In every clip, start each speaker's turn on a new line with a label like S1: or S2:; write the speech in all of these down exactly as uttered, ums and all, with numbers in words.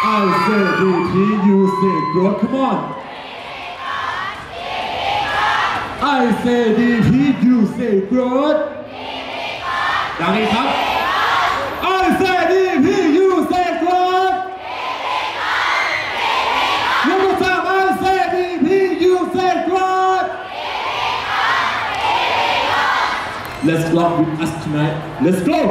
S1: I say D P, you say growth. Come on. I say D P, you say growth. ดังนี้ครับ I say D P, you say growth. One more time. I say D P, you say growth. Let's rock with us tonight. Let's go.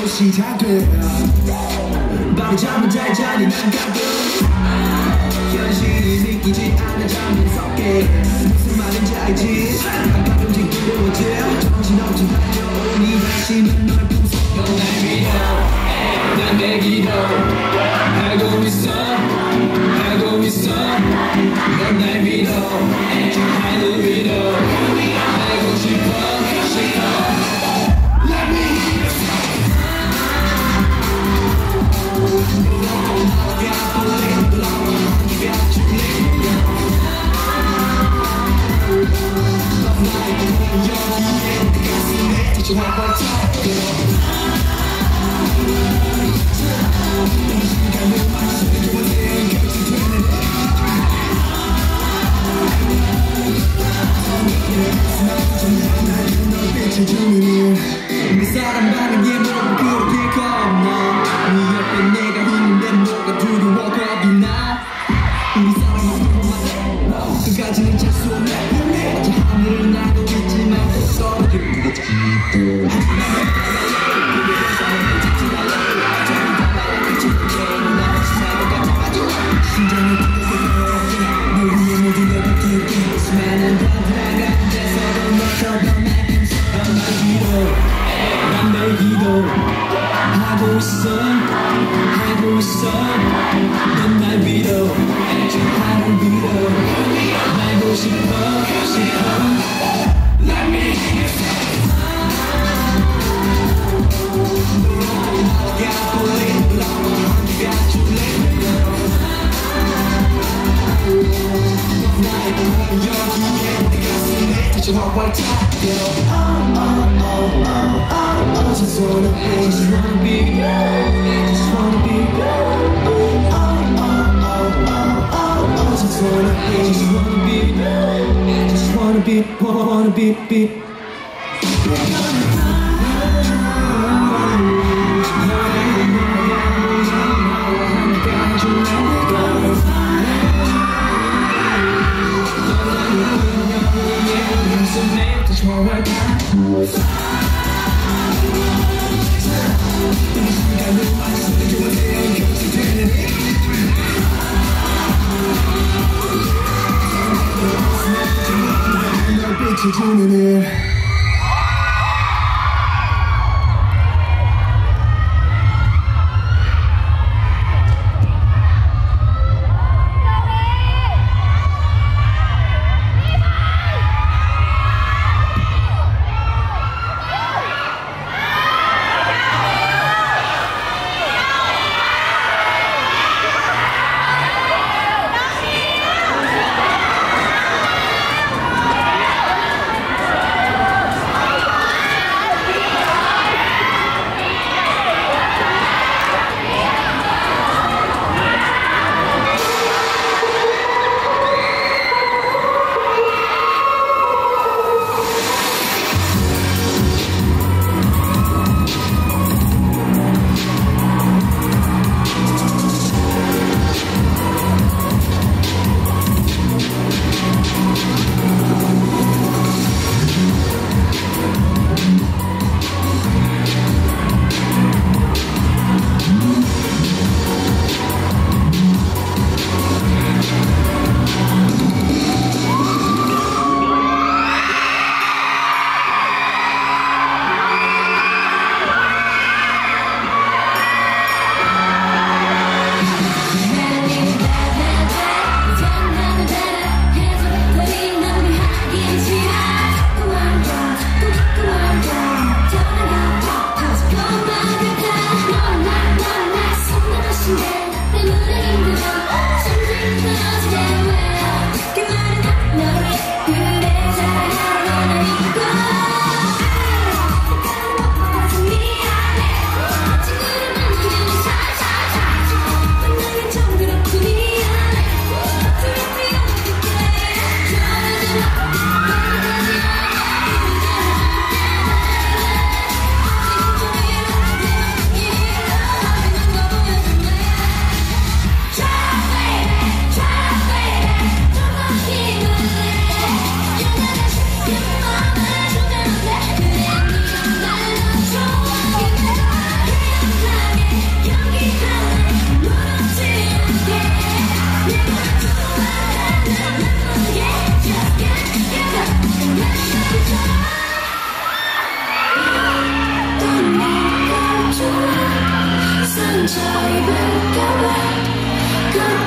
S2: 시작돼 밤이 잠을 잘 자니 난 가끔 현실이 믿기지 않아 잠이 섞게 무슨 말인지 알지 가끔씩 두려워져 정신없이 달려온 이 다시는 널 부숴 넌 날 믿어 난 내 기도 알고 있어 알고 있어 넌 날 믿어 나를 믿어 알고 싶어 싶어 Let me 네 사람 반응에 뭐가 그렇게 겁나 네 옆에 내가 있는데 뭐가 두려워 겁이 나 우리 사랑은 끝까지는 잘 수 없네 어제 하늘을 날고 있지만 또 떨어지는 것 기도 심장을 뜨겁게 널 위해 모두 내가 뛸게 수많은 번들아가는 데서도 너더 넌 날 믿어 난 내 기도 하고 있어 하고 있어 넌 날 믿어 나를 믿어 알고 싶어 싶어 Let me 여기에 내 가슴에 다시 활활 타요 Oh oh oh oh oh oh Just wanna be Just wanna be Just wanna be Oh oh oh oh oh oh Just wanna be Just wanna be Just wanna be Wanna be be 비춰주는 일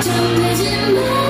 S3: 걱정되지 마